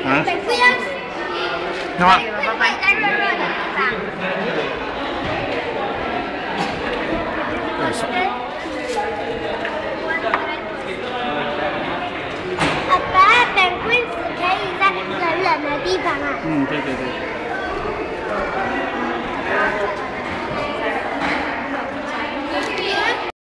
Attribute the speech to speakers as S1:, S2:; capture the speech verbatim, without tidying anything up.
S1: 啊？
S2: 不要。
S1: 干嘛？
S2: 会会在热热的地方。爸爸，本龟子可以在冷冷的地方啊。
S1: 嗯，对对对。